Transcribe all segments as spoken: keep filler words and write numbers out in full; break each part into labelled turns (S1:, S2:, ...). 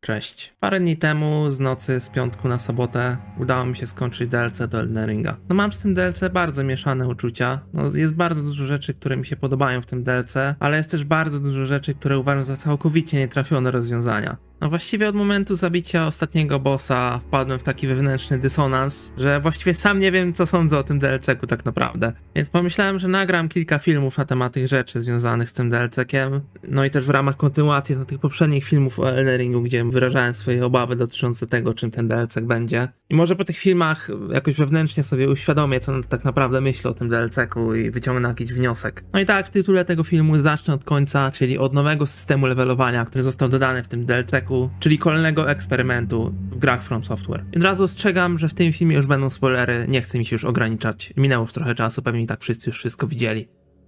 S1: Cześć. Parę dni temu, z nocy z piątku na sobotę, udało mi się skończyć D L C do Elden Ringa. No mam z tym D L C bardzo mieszane uczucia. No jest bardzo dużo rzeczy, które mi się podobają w tym D L C, ale jest też bardzo dużo rzeczy, które uważam za całkowicie nietrafione rozwiązania. No właściwie od momentu zabicia ostatniego bossa wpadłem w taki wewnętrzny dysonans, że właściwie sam nie wiem, co sądzę o tym D L C-ku tak naprawdę. Więc pomyślałem, że nagram kilka filmów na temat tych rzeczy związanych z tym D L C-kiem. No i też w ramach kontynuacji do tych poprzednich filmów o Elden Ringu, gdzie wyrażałem swoje obawy dotyczące tego, czym ten D L C będzie. I może po tych filmach jakoś wewnętrznie sobie uświadomię, co tak naprawdę myślę o tym D L C-ku i wyciągnę jakiś wniosek. No i tak, w tytule tego filmu zacznę od końca, czyli od nowego systemu levelowania, który został dodany w tym D L C-ku, czyli kolejnego eksperymentu w grach From Software. I od razu ostrzegam, że w tym filmie już będą spoilery, nie chcę mi się już ograniczać. Minęło już trochę czasu, pewnie i tak wszyscy już wszystko widzieli.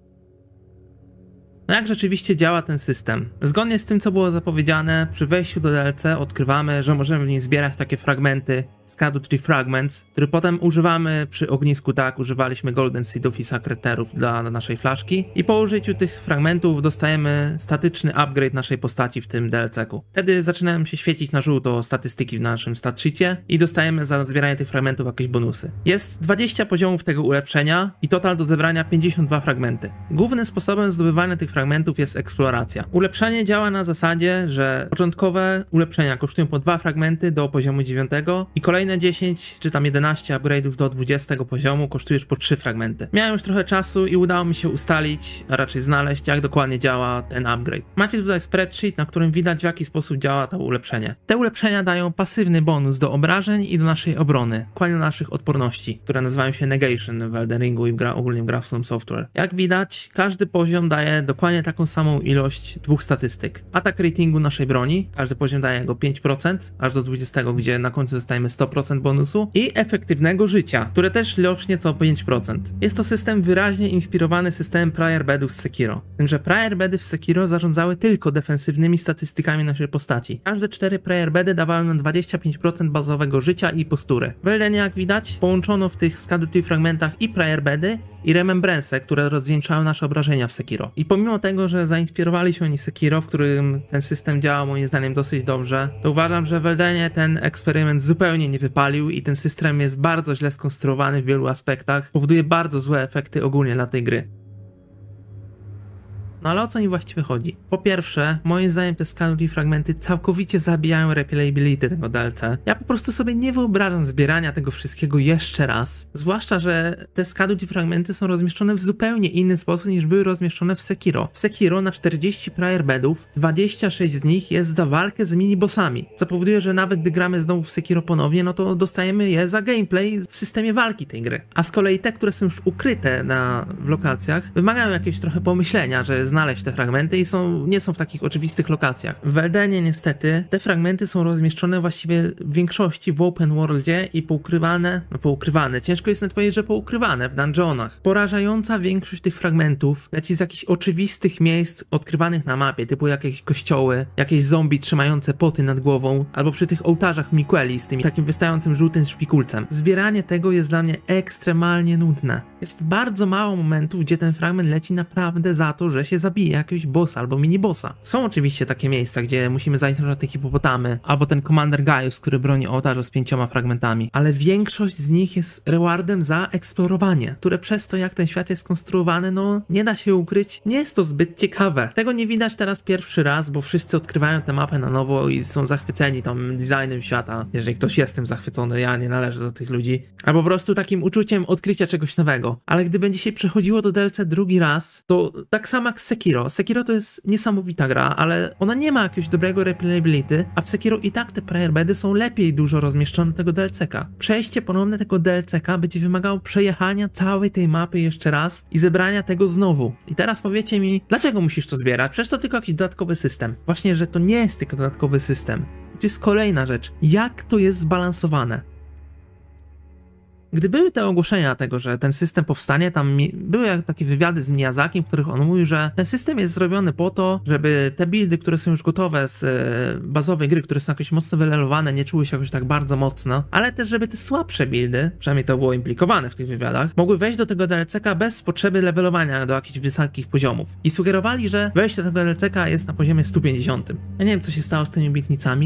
S1: No jak rzeczywiście działa ten system? Zgodnie z tym, co było zapowiedziane, przy wejściu do D L C odkrywamy, że możemy w nim zbierać takie fragmenty, Scadu Tree Fragments, które potem używamy przy ognisku, tak, używaliśmy Golden Seedów i Sakreterów dla naszej flaszki i po użyciu tych fragmentów dostajemy statyczny upgrade naszej postaci w tym D L C-ku. Wtedy zaczynają się świecić na żółto statystyki w naszym stat sheetie i dostajemy za zbieranie tych fragmentów jakieś bonusy. Jest dwadzieścia poziomów tego ulepszenia i total do zebrania pięćdziesiąt dwa fragmenty. Głównym sposobem zdobywania tych fragmentów jest eksploracja. Ulepszenie działa na zasadzie, że początkowe ulepszenia kosztują po dwa fragmenty do poziomu dziewiątego i kolejne dziesięć czy tam jedenaście upgrade'ów do dwudziestego poziomu kosztuje już po trzy fragmenty. Miałem już trochę czasu i udało mi się ustalić, a raczej znaleźć, jak dokładnie działa ten upgrade. Macie tutaj spreadsheet, na którym widać, w jaki sposób działa to ulepszenie. Te ulepszenia dają pasywny bonus do obrażeń i do naszej obrony, dokładnie do naszych odporności, które nazywają się negation w Elden Ringu i w gra, ogólnie w grach From Software. Jak widać, każdy poziom daje dokładnie taką samą ilość dwóch statystyk. Atak ratingu naszej broni, każdy poziom daje go pięć procent, aż do dwudziestego, gdzie na końcu dostajemy sto procent bonusu i efektywnego życia, które też rośnie co pięć procent. Jest to system wyraźnie inspirowany systemem Prayer Bedów z Sekiro. Tym, że Prayer Bedy w Sekiro zarządzały tylko defensywnymi statystykami naszej postaci. Każde cztery Prayer Bedy dawały nam dwadzieścia pięć procent bazowego życia i postury. W Eldenie, jak widać, połączono w tych Scadu Tree fragmentach i Prayer Bedy i Remembrance, które rozwieńczały nasze obrażenia w Sekiro. I pomimo tego, że zainspirowali się oni Sekiro, w którym ten system działa moim zdaniem dosyć dobrze, to uważam, że w Eldenie ten eksperyment zupełnie nie wypalił i ten system jest bardzo źle skonstruowany w wielu aspektach, powoduje bardzo złe efekty ogólnie dla tej gry. No ale o co mi właściwie chodzi? Po pierwsze, moim zdaniem te Scadu Tree fragmenty całkowicie zabijają replayability tego D L C. Ja po prostu sobie nie wyobrażam zbierania tego wszystkiego jeszcze raz. Zwłaszcza, że te Scadu Tree fragmenty są rozmieszczone w zupełnie inny sposób niż były rozmieszczone w Sekiro. W Sekiro na czterdzieści prayer bedów dwadzieścia sześć z nich jest za walkę z minibossami, co powoduje, że nawet gdy gramy znowu w Sekiro ponownie, no to dostajemy je za gameplay w systemie walki tej gry. A z kolei te, które są już ukryte na, w lokacjach, wymagają jakiegoś trochę pomyślenia, że znaleźć te fragmenty i są, nie są w takich oczywistych lokacjach. W Eldenie niestety te fragmenty są rozmieszczone właściwie w większości w open worldzie i poukrywane, no poukrywane, ciężko jest nawet powiedzieć, że poukrywane w dungeonach. Porażająca większość tych fragmentów leci z jakichś oczywistych miejsc odkrywanych na mapie, typu jakieś kościoły, jakieś zombie trzymające poty nad głową, albo przy tych ołtarzach Miqueli z tym takim wystającym żółtym szpikulcem. Zbieranie tego jest dla mnie ekstremalnie nudne. Jest bardzo mało momentów, gdzie ten fragment leci naprawdę za to, że się zabije jakiegoś bossa albo minibossa. Są oczywiście takie miejsca, gdzie musimy zająć na te hipopotamy, albo ten Commander Gaius, który broni ołtarza z pięcioma fragmentami, ale większość z nich jest rewardem za eksplorowanie, które przez to, jak ten świat jest skonstruowany, no nie da się ukryć, nie jest to zbyt ciekawe. Tego nie widać teraz pierwszy raz, bo wszyscy odkrywają tę mapę na nowo i są zachwyceni tym designem świata. Jeżeli ktoś jest tym zachwycony, ja nie należę do tych ludzi. Albo po prostu takim uczuciem odkrycia czegoś nowego. Ale gdy będzie się przechodziło do D L C drugi raz, to tak samo jak Sekiro. Sekiro to jest niesamowita gra, ale ona nie ma jakiegoś dobrego replayability, a w Sekiro i tak te prayer bedy są lepiej dużo rozmieszczone tego D L C ka. Przejście ponowne tego D L C ka będzie wymagało przejechania całej tej mapy jeszcze raz i zebrania tego znowu. I teraz powiecie mi, dlaczego musisz to zbierać? Przecież to tylko jakiś dodatkowy system. Właśnie, że to nie jest tylko dodatkowy system. To jest kolejna rzecz. Jak to jest zbalansowane? Gdy były te ogłoszenia tego, że ten system powstanie, tam były takie wywiady z Miyazakim, w których on mówił, że ten system jest zrobiony po to, żeby te buildy, które są już gotowe z bazowej gry, które są jakoś mocno wylelowane, nie czuły się jakoś tak bardzo mocno, ale też żeby te słabsze buildy, przynajmniej to było implikowane w tych wywiadach, mogły wejść do tego D L C ka bez potrzeby levelowania do jakichś wysokich poziomów. I sugerowali, że wejście do tego D L C ka jest na poziomie stu pięćdziesiątym. Ja nie wiem, co się stało z tymi obietnicami,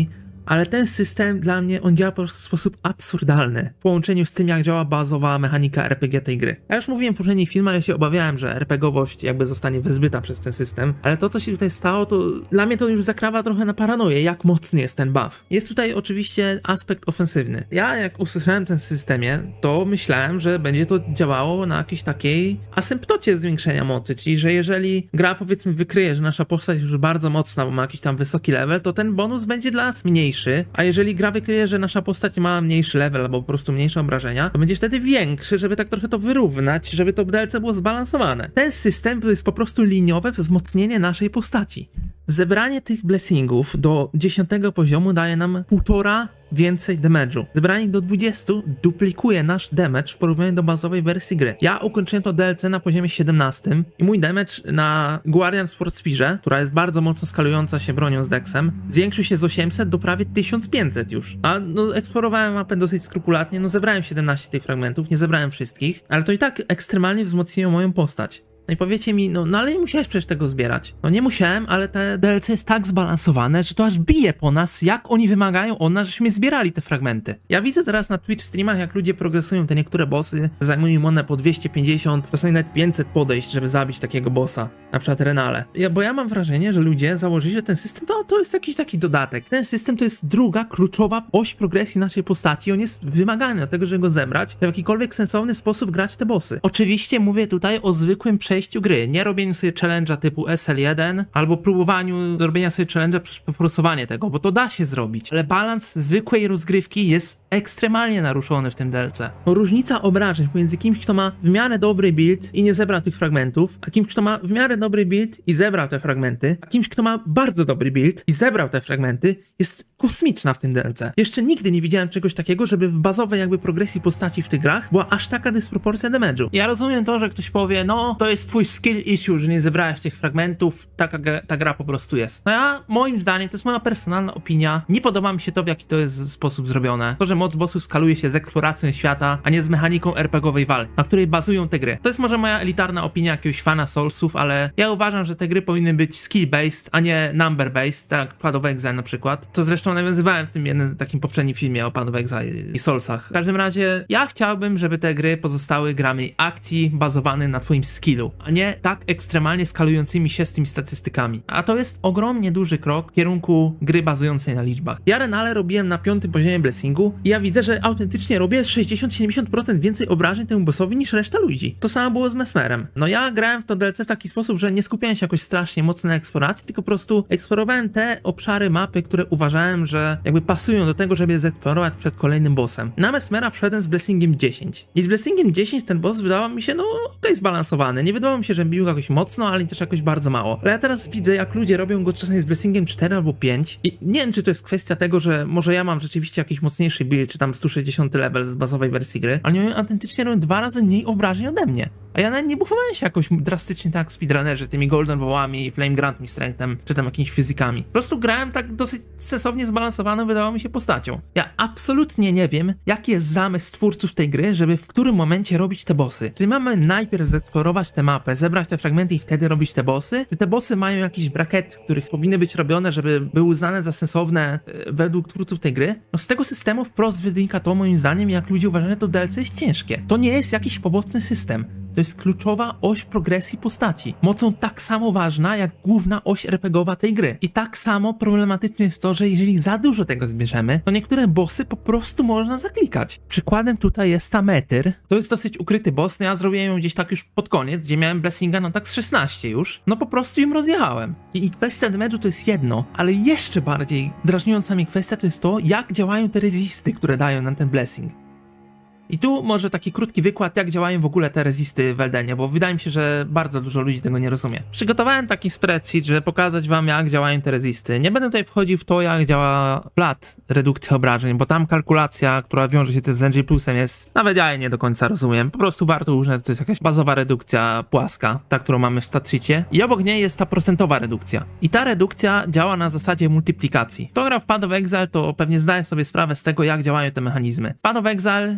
S1: ale ten system dla mnie, on działa po prostu w sposób absurdalny w połączeniu z tym, jak działa bazowa mechanika er pe gie tej gry. Ja już mówiłem w poprzednich filmach, ja się obawiałem, że RPGowość jakby zostanie wyzbyta przez ten system, ale to, co się tutaj stało, to dla mnie to już zakrawa trochę na paranoję, jak mocny jest ten buff. Jest tutaj oczywiście aspekt ofensywny. Ja jak usłyszałem ten systemie, to myślałem, że będzie to działało na jakiejś takiej asymptocie zwiększenia mocy, czyli że jeżeli gra powiedzmy wykryje, że nasza postać już bardzo mocna, bo ma jakiś tam wysoki level, to ten bonus będzie dla nas mniejszy, a jeżeli gra wykryje, że nasza postać ma mniejszy level albo po prostu mniejsze obrażenia, to będzie wtedy większy, żeby tak trochę to wyrównać, żeby to D L C było zbalansowane. Ten system to jest po prostu liniowe wzmocnienie naszej postaci. Zebranie tych blessingów do dziesiątego poziomu daje nam półtora więcej damage'u. Zebranie ich do dwudziestu duplikuje nasz damage w porównaniu do bazowej wersji gry. Ja ukończyłem to D L C na poziomie siedemnastym i mój damage na Guardian Sword Spearze, która jest bardzo mocno skalująca się bronią z Dexem, zwiększył się z osiemset do prawie tysiąc pięćset już. A no, eksplorowałem mapę dosyć skrupulatnie, no zebrałem siedemnaście tych fragmentów, nie zebrałem wszystkich, ale to i tak ekstremalnie wzmocniło moją postać. No i powiecie mi, no, no ale nie musiałeś przecież tego zbierać. No nie musiałem, ale te D L C jest tak zbalansowane, że to aż bije po nas, jak oni wymagają od nas, żeśmy zbierali te fragmenty. Ja widzę teraz na Twitch streamach, jak ludzie progresują te niektóre bossy, zajmują im one po dwieście pięćdziesiąt, czasami nawet pięćset podejść, żeby zabić takiego bossa. Na przykład Renale. Ja, bo ja mam wrażenie, że ludzie założyli, że ten system to, to jest jakiś taki dodatek. Ten system to jest druga, kluczowa oś progresji naszej postaci. On jest wymagany do tego, żeby go zebrać, żeby w jakikolwiek sensowny sposób grać te bossy. Oczywiście mówię tutaj o zwykłym przejściu gry, nie robieniu sobie challenge'a typu S L jeden, albo próbowaniu robienia sobie challenge'a przez poprosowanie tego, bo to da się zrobić, ale balans zwykłej rozgrywki jest ekstremalnie naruszony w tym D L C. Bo różnica obrażeń pomiędzy kimś, kto ma w miarę dobry build i nie zebrał tych fragmentów, a kimś, kto ma w miarę dobry build i zebrał te fragmenty, a kimś, kto ma bardzo dobry build i zebrał te fragmenty, jest kosmiczna w tym D L C. Jeszcze nigdy nie widziałem czegoś takiego, żeby w bazowej jakby progresji postaci w tych grach była aż taka dysproporcja damage'u. Ja rozumiem to, że ktoś powie, no to jest twój skill issue, że nie zebrałeś tych fragmentów, taka ta gra po prostu jest. No ja, moim zdaniem, to jest moja personalna opinia, nie podoba mi się to, w jaki to jest sposób zrobione. To, że moc bossów skaluje się z eksploracją świata, a nie z mechaniką RPGowej walki, na której bazują te gry. To jest może moja elitarna opinia jakiegoś fana Soulsów, ale ja uważam, że te gry powinny być skill-based, a nie number-based, tak jak Path of Exile na przykład, co zresztą nawiązywałem w tym jednym takim poprzednim filmie o Path of Exile i Soulsach. W każdym razie, ja chciałbym, żeby te gry pozostały grami akcji bazowanych na twoim skillu, a nie tak ekstremalnie skalującymi się z tymi statystykami. A to jest ogromnie duży krok w kierunku gry bazującej na liczbach. Ja Renale robiłem na piątym poziomie blessingu i ja widzę, że autentycznie robię sześćdziesiąt do siedemdziesięciu procent więcej obrażeń temu bossowi niż reszta ludzi. To samo było z Mesmerem. No ja grałem w to D L C w taki sposób, że nie skupiałem się jakoś strasznie mocno na eksploracji, tylko po prostu eksplorowałem te obszary mapy, które uważałem, że jakby pasują do tego, żeby je zeksplorować przed kolejnym bossem. Na Mesmera wszedłem z blessingiem dziesięć. I z blessingiem dziesięć ten boss wydawał mi się, no okej, okay, zbalansowany. Nie wydawało mi się, że bił jakoś mocno, ale też jakoś bardzo mało. Ale ja teraz widzę, jak ludzie robią go czasami z blessingiem cztery albo pięć i nie wiem, czy to jest kwestia tego, że może ja mam rzeczywiście jakiś mocniejszy build, czy tam sto sześćdziesiąty level z bazowej wersji gry, ale oni autentycznie robią dwa razy mniej obrażeń ode mnie. A ja nawet nie buchowałem się jakoś drastycznie tak jak speedrunnerzy, tymi golden wołami, flame grant mi strengthem, czy tam jakimiś fizykami. Po prostu grałem tak dosyć sensownie zbalansowaną, wydawało mi się, postacią. Ja absolutnie nie wiem, jaki jest zamysł twórców tej gry, żeby w którym momencie robić te bossy. Czyli mamy najpierw zeksplorować tę mapę, zebrać te fragmenty i wtedy robić te bossy? Czy te bossy mają jakieś brakety, w których powinny być robione, żeby były uznane za sensowne e, według twórców tej gry? No z tego systemu wprost wynika to, moim zdaniem, jak ludzie uważają, że to D L C jest ciężkie. To nie jest jakiś poboczny system. To jest kluczowa oś progresji postaci. Mocą tak samo ważna, jak główna oś RPGowa tej gry. I tak samo problematyczne jest to, że jeżeli za dużo tego zbierzemy, to niektóre bossy po prostu można zaklikać. Przykładem tutaj jest ta Metyr. To jest dosyć ukryty boss, no ja zrobiłem ją gdzieś tak już pod koniec, gdzie miałem blessinga no tak z szesnaście już. No po prostu ją rozjechałem. I, i kwestia damage'u to jest jedno, ale jeszcze bardziej drażniąca mnie kwestia to jest to, jak działają te rezisty, które dają nam ten blessing. I tu może taki krótki wykład, jak działają w ogóle te rezisty w Eldenie, bo wydaje mi się, że bardzo dużo ludzi tego nie rozumie. Przygotowałem taki spreadsheet, żeby pokazać wam, jak działają te rezisty. Nie będę tutaj wchodził w to, jak działa flat redukcja obrażeń, bo tam kalkulacja, która wiąże się z N G Plusem, jest... Nawet ja jej nie do końca rozumiem. Po prostu warto uznać, że to jest jakaś bazowa redukcja płaska, ta, którą mamy w statsheetie. I obok niej jest ta procentowa redukcja. I ta redukcja działa na zasadzie multiplikacji. Kto gra w Path of Exile, to pewnie zdaje sobie sprawę z tego, jak działają te mechanizmy. Path of Exile jest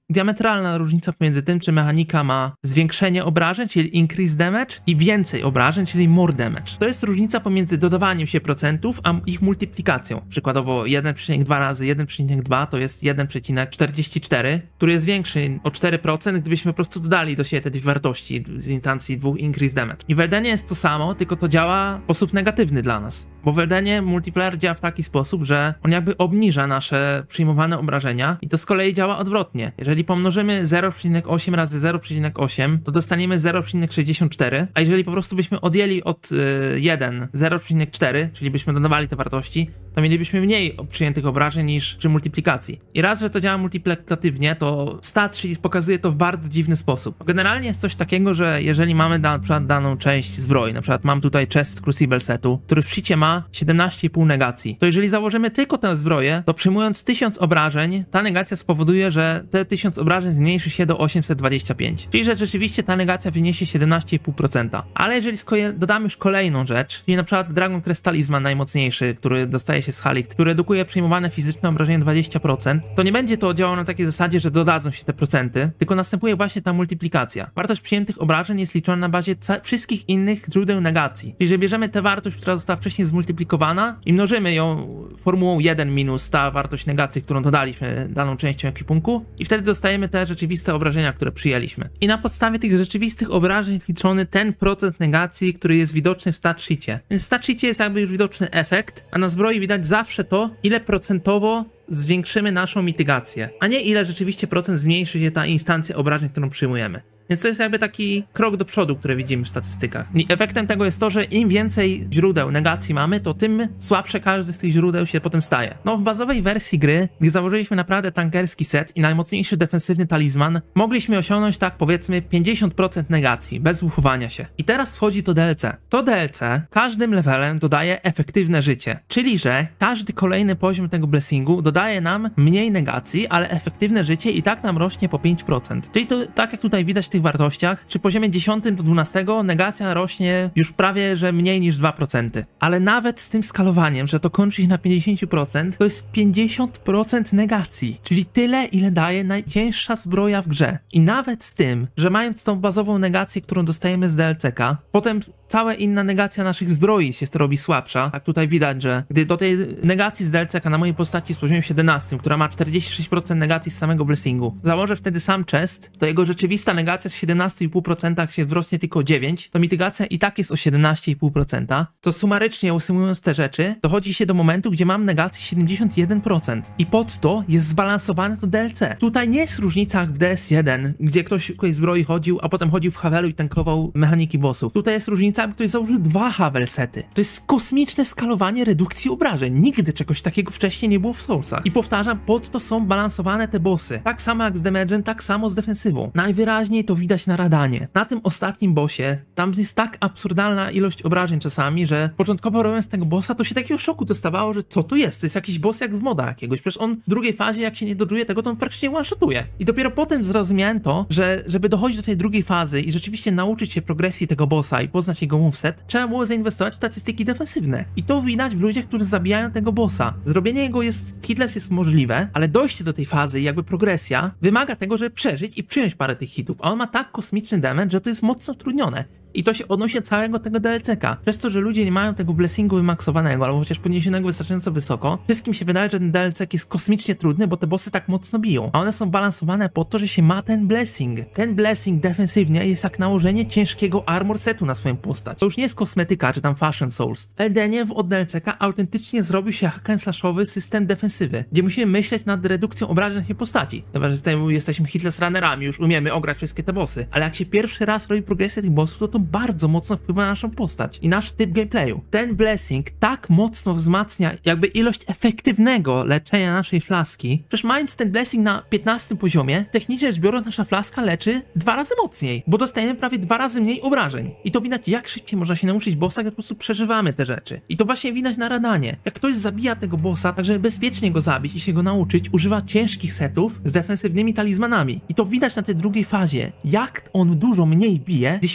S1: diametralna różnica pomiędzy tym, czy mechanika ma zwiększenie obrażeń, czyli increase damage, i więcej obrażeń, czyli more damage. To jest różnica pomiędzy dodawaniem się procentów, a ich multiplikacją. Przykładowo jeden przecinek dwa razy jeden przecinek dwa to jest jeden przecinek czterdzieści cztery, który jest większy o cztery procent, gdybyśmy po prostu dodali do siebie te dwie wartości z instancji dwóch increase damage. I w Eldenie jest to samo, tylko to działa w sposób negatywny dla nas. Bo w Eldenie multiplayer działa w taki sposób, że on jakby obniża nasze przyjmowane obrażenia i to z kolei działa odwrotnie. Jeżeli pomnożymy zero przecinek osiem razy zero przecinek osiem, to dostaniemy zero przecinek sześćdziesiąt cztery, a jeżeli po prostu byśmy odjęli od y, jeden zero przecinek cztery, czyli byśmy dodawali te wartości, to mielibyśmy mniej przyjętych obrażeń niż przy multiplikacji. I raz, że to działa multiplikatywnie, to stat sheet pokazuje to w bardzo dziwny sposób. Generalnie jest coś takiego, że jeżeli mamy na przykład daną część zbroi, na przykład mam tutaj chest Crucible setu, który w shicie ma siedemnaście i pół negacji, to jeżeli założymy tylko tę zbroję, to przyjmując tysiąc obrażeń, ta negacja spowoduje, że te tysiąc obrażeń zmniejszy się do osiemset dwadzieścia pięć. Czyli że rzeczywiście ta negacja wyniesie siedemnaście i pół procent. Ale jeżeli dodamy już kolejną rzecz, czyli na przykład Dragon Crest Talisman najmocniejszy, który dostaje się z Halikt, który redukuje przyjmowane fizyczne obrażenia dwadzieścia procent, to nie będzie to działało na takiej zasadzie, że dodadzą się te procenty, tylko następuje właśnie ta multiplikacja. Wartość przyjętych obrażeń jest liczona na bazie wszystkich innych źródeł negacji. Czyli że bierzemy tę wartość, która została wcześniej zmultiplikowana i mnożymy ją formułą jeden minus ta wartość negacji, którą dodaliśmy daną częścią ekwipunku i wtedy dostajemy te rzeczywiste obrażenia, które przyjęliśmy. I na podstawie tych rzeczywistych obrażeń jest liczony ten procent negacji, który jest widoczny w stat sheetie. Więc w stat sheetie jest jakby już widoczny efekt, a na zbroi widać zawsze to, ile procentowo zwiększymy naszą mitygację, a nie ile rzeczywiście procent zmniejszy się ta instancja obrażeń, którą przyjmujemy. Więc to jest jakby taki krok do przodu, który widzimy w statystykach. I efektem tego jest to, że im więcej źródeł negacji mamy, to tym słabsze każdy z tych źródeł się potem staje. No w bazowej wersji gry, gdy założyliśmy naprawdę tankerski set i najmocniejszy defensywny talizman, mogliśmy osiągnąć tak powiedzmy pięćdziesiąt procent negacji, bez uchowania się. I teraz wchodzi to D L C. To D L C każdym levelem dodaje efektywne życie, czyli że każdy kolejny poziom tego blessingu dodaje nam mniej negacji, ale efektywne życie i tak nam rośnie po pięć procent. Czyli to tak jak tutaj widać w tych wartościach, przy poziomie dziesiątym do dwunastego negacja rośnie już prawie, że mniej niż dwa procent. Ale nawet z tym skalowaniem, że to kończy się na pięćdziesiąt procent, to jest pięćdziesiąt procent negacji, czyli tyle, ile daje najcięższa zbroja w grze. I nawet z tym, że mając tą bazową negację, którą dostajemy z D L C ka, potem cała inna negacja naszych zbroi się robi słabsza. Tak tutaj widać, że gdy do tej negacji z D L C ka na mojej postaci z poziomem siedemnastym, która ma czterdzieści sześć procent negacji z samego blessingu, założę wtedy sam chest, to jego rzeczywista negacja z siedemnaście i pół procent się wzrośnie tylko o dziewięć, to mitygacja i tak jest o siedemnaście i pół procent. To sumarycznie usumując te rzeczy, dochodzi się do momentu, gdzie mam negację siedemdziesiąt jeden procent. I pod to jest zbalansowane to D L C. Tutaj nie jest różnica jak w D S jeden, gdzie ktoś w zbroi chodził, a potem chodził w Havelu i tankował mechaniki bossów. Tutaj jest różnica, aby ktoś założył dwa Havel sety. To jest kosmiczne skalowanie redukcji obrażeń. Nigdy czegoś takiego wcześniej nie było w Soulsach. I powtarzam, pod to są balansowane te bossy. Tak samo jak z damage'em, tak samo z defensywą. Najwyraźniej to widać na Radanie. Na tym ostatnim bossie, tam jest tak absurdalna ilość obrażeń czasami, że początkowo robiąc tego bossa, to się takiego szoku dostawało, że co to jest? To jest jakiś boss jak z moda jakiegoś. Przecież on w drugiej fazie, jak się nie dodżuje tego, to on praktycznie one-shotuje. I dopiero potem zrozumiałem to, że żeby dochodzić do tej drugiej fazy i rzeczywiście nauczyć się progresji tego bossa i poznać jego moveset, trzeba było zainwestować w statystyki defensywne. I to widać w ludziach, którzy zabijają tego bossa. Zrobienie jego jest, hitless jest możliwe, ale dojście do tej fazy, jakby progresja, wymaga tego, żeby przeżyć i przyjąć parę tych hitów. A on ma tak kosmiczny damage, że to jest mocno utrudnione. I to się odnosi do całego tego D L C ka. Przez to, że ludzie nie mają tego blessingu wymaksowanego, albo chociaż podniesionego wystarczająco wysoko, wszystkim się wydaje, że ten D L C ka jest kosmicznie trudny, bo te bossy tak mocno biją. A one są balansowane po to, że się ma ten blessing. Ten blessing defensywnie jest jak nałożenie ciężkiego armor setu na swoją postać. To już nie jest kosmetyka, czy tam fashion souls. Eldenie w od D L C ka autentycznie zrobił się hack and slashowy system defensywy, gdzie musimy myśleć nad redukcją obrażeń naszej postaci. Chyba, że jesteśmy hitless runnerami, już umiemy ograć wszystkie te bossy. Ale jak się pierwszy raz robi progresję tych bossów, to to bardzo mocno wpływa na naszą postać i nasz typ gameplayu. Ten blessing tak mocno wzmacnia jakby ilość efektywnego leczenia naszej flaski. Przecież mając ten blessing na piętnastym poziomie, technicznie rzecz biorąc nasza flaska leczy dwa razy mocniej, bo dostajemy prawie dwa razy mniej obrażeń. I to widać, jak szybciej można się nauczyć bossa, jak po prostu przeżywamy te rzeczy. I to właśnie widać na Radanie. Jak ktoś zabija tego bossa, tak żeby bezpiecznie go zabić i się go nauczyć, używa ciężkich setów z defensywnymi talizmanami. I to widać na tej drugiej fazie, jak on dużo mniej bije, gdzie się już jest w tym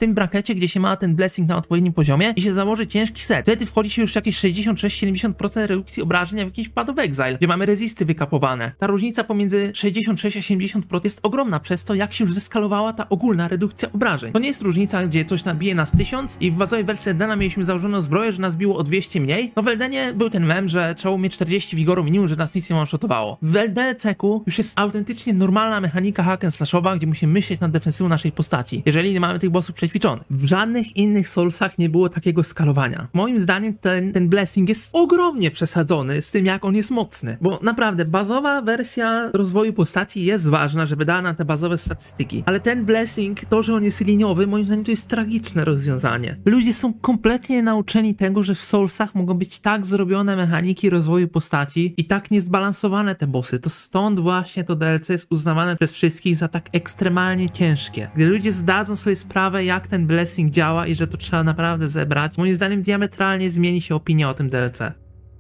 S1: tym brakecie, gdzie się ma ten blessing na odpowiednim poziomie i się założy ciężki set. Wtedy wchodzi się już jakieś sześćdziesiąt sześć do siedemdziesięciu procent redukcji obrażeń, a w jakiś Path of Exile, gdzie mamy rezisty wykapowane. Ta różnica pomiędzy sześćdziesiąt sześć a siedemdziesiąt procent jest ogromna przez to, jak się już zeskalowała ta ogólna redukcja obrażeń. To nie jest różnica, gdzie coś nabije nas tysiąc i w bazowej wersji Eldena mieliśmy założoną zbroję, że nas biło o dwieście mniej. No w Eldenie był ten mem, że trzeba mieć czterdzieści wigoru minimum, że nas nic nie one-shotowało. W D L C-ku już jest autentycznie normalna mechanika hack and slashowa, gdzie musimy myśleć nad defensywą naszej postaci, jeżeli nie mamy tych bossów przećwiczonych. W żadnych innych Soulsach nie było takiego skalowania. Moim zdaniem ten, ten blessing jest ogromnie przesadzony z tym, jak on jest mocny, bo naprawdę bazowa wersja rozwoju postaci jest ważna, żeby dała nam te bazowe statystyki, ale ten blessing, to, że on jest liniowy, moim zdaniem to jest tragiczne rozwiązanie. Ludzie są kompletnie nauczeni tego, że w Soulsach mogą być tak zrobione mechaniki rozwoju postaci i tak niezbalansowane te bossy. To stąd właśnie to D L C jest uznawane przez wszystkich za tak ekstremalnie ciężkie. Gdy ludzie zdadzą sobie sprawę, jak ten blessing działa i że to trzeba naprawdę zebrać, moim zdaniem diametralnie zmieni się opinia o tym D L C.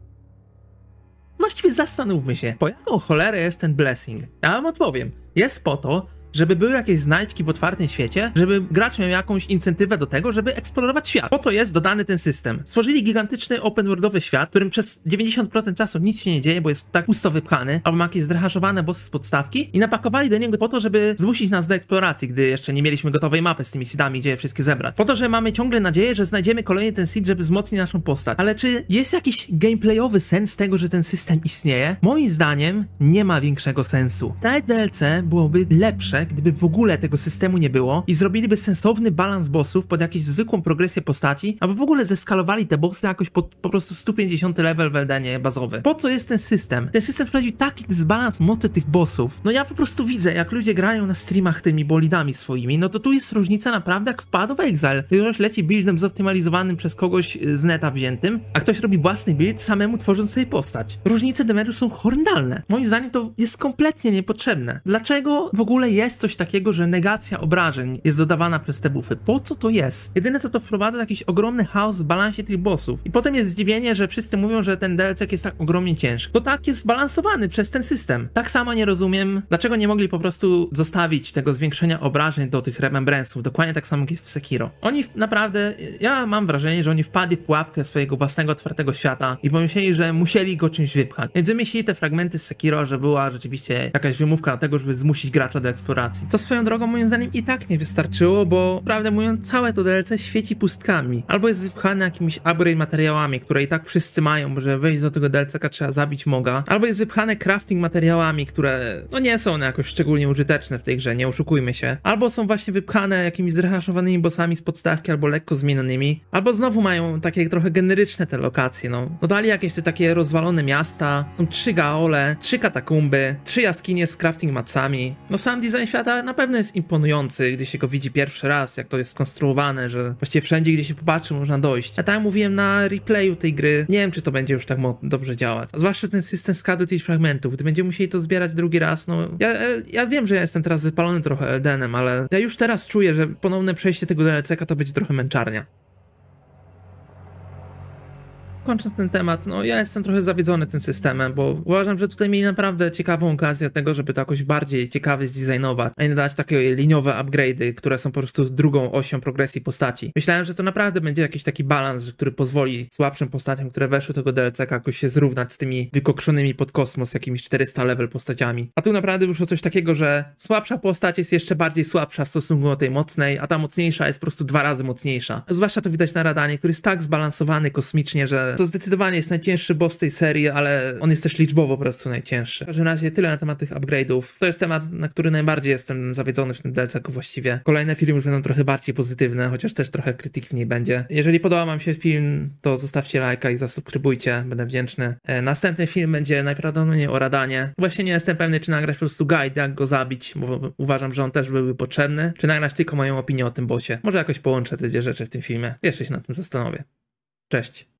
S1: Właściwie zastanówmy się, po jaką cholerę jest ten blessing? Ja wam odpowiem. Jest po to, żeby były jakieś znajdźki w otwartym świecie, żeby gracz miał jakąś incentywę do tego, żeby eksplorować świat. Po to jest dodany ten system. Stworzyli gigantyczny open worldowy świat, w którym przez dziewięćdziesiąt procent czasu nic się nie dzieje, bo jest tak pusto wypchany, albo ma jakieś zrehaszowane bossy z podstawki i napakowali do niego po to, żeby zmusić nas do eksploracji, gdy jeszcze nie mieliśmy gotowej mapy z tymi seedami, gdzie je wszystkie zebrać. Po to, że mamy ciągle nadzieję, że znajdziemy kolejny ten seed, żeby wzmocnić naszą postać. Ale czy jest jakiś gameplayowy sens tego, że ten system istnieje? Moim zdaniem nie ma większego sensu. Te D L C byłoby lepsze, gdyby w ogóle tego systemu nie było i zrobiliby sensowny balans bossów pod jakąś zwykłą progresję postaci, albo w ogóle zeskalowali te bossy jakoś pod po prostu sto pięćdziesiąty level w Eldenie bazowy. Po co jest ten system? Ten system wprowadził taki dysbalans mocy tych bossów. No ja po prostu widzę, jak ludzie grają na streamach tymi bolidami swoimi, no to tu jest różnica naprawdę jak w Path of Exile. Ktoś leci buildem zoptymalizowanym przez kogoś z neta wziętym, a ktoś robi własny build samemu tworząc sobie postać. Różnice damage'u są horrendalne. Moim zdaniem to jest kompletnie niepotrzebne. Dlaczego w ogóle jest coś takiego, że negacja obrażeń jest dodawana przez te buffy? Po co to jest? Jedyne co to wprowadza to jakiś ogromny chaos w balansie tych bossów. I potem jest zdziwienie, że wszyscy mówią, że ten D L C jest tak ogromnie ciężki. To tak jest zbalansowany przez ten system. Tak samo nie rozumiem, dlaczego nie mogli po prostu zostawić tego zwiększenia obrażeń do tych remembrance'ów, dokładnie tak samo jak jest w Sekiro. Oni naprawdę, ja mam wrażenie, że oni wpadli w pułapkę swojego własnego otwartego świata i pomyśleli, że musieli go czymś wypchać. Więc wymyślili te fragmenty z Sekiro, że była rzeczywiście jakaś wymówka do tego, żeby zmusić gracza do eksploracji. To swoją drogą moim zdaniem i tak nie wystarczyło, bo prawdę mówiąc całe to D L C świeci pustkami. Albo jest wypchane jakimiś upgrade materiałami, które i tak wszyscy mają, bo żeby wejść do tego D L C trzeba zabić moga. Albo jest wypchane crafting materiałami, które no nie są one jakoś szczególnie użyteczne w tej grze, nie oszukujmy się. Albo są właśnie wypchane jakimiś zrehaszowanymi bossami z podstawki, albo lekko zmienionymi. Albo znowu mają takie trochę generyczne te lokacje, no. No dali jakieś te takie rozwalone miasta, są trzy gaole, trzy katakumby, trzy jaskinie z crafting macami. No sam design świata na pewno jest imponujący, gdy się go widzi pierwszy raz, jak to jest skonstruowane, że właściwie wszędzie, gdzie się popatrzy, można dojść. Ja tak jak mówiłem na replayu tej gry, nie wiem, czy to będzie już tak dobrze działać. A zwłaszcza ten system skadu tych fragmentów, gdy będziemy musieli to zbierać drugi raz, no... Ja, ja wiem, że ja jestem teraz wypalony trochę Eldenem, ale ja już teraz czuję, że ponowne przejście tego D L C to będzie trochę męczarnia. Kończąc ten temat, no ja jestem trochę zawiedzony tym systemem, bo uważam, że tutaj mieli naprawdę ciekawą okazję tego, żeby to jakoś bardziej ciekawie zdesignować, a nie dać takie liniowe upgrade'y, które są po prostu drugą osią progresji postaci. Myślałem, że to naprawdę będzie jakiś taki balans, który pozwoli słabszym postaciom, które weszły do tego D L C jakoś się zrównać z tymi wykokszonymi pod kosmos jakimiś czterysta level postaciami. A tu naprawdę wyszło coś takiego, że słabsza postać jest jeszcze bardziej słabsza w stosunku do tej mocnej, a ta mocniejsza jest po prostu dwa razy mocniejsza. Zwłaszcza to widać na Radanie, który jest tak zbalansowany kosmicznie, że to zdecydowanie jest najcięższy boss tej serii, ale on jest też liczbowo po prostu najcięższy. W każdym razie tyle na temat tych upgrade'ów. To jest temat, na który najbardziej jestem zawiedzony w tym D L C-ku właściwie. Kolejne filmy już będą trochę bardziej pozytywne, chociaż też trochę krytyki w niej będzie. Jeżeli podoba wam się film, to zostawcie lajka i zasubskrybujcie, będę wdzięczny. E, następny film będzie najprawdopodobniej o Radanie. Właśnie nie jestem pewny, czy nagrać po prostu guide, jak go zabić, bo uważam, że on też byłby potrzebny, czy nagrać tylko moją opinię o tym bossie. Może jakoś połączę te dwie rzeczy w tym filmie. Jeszcze się nad tym zastanowię. Cześć.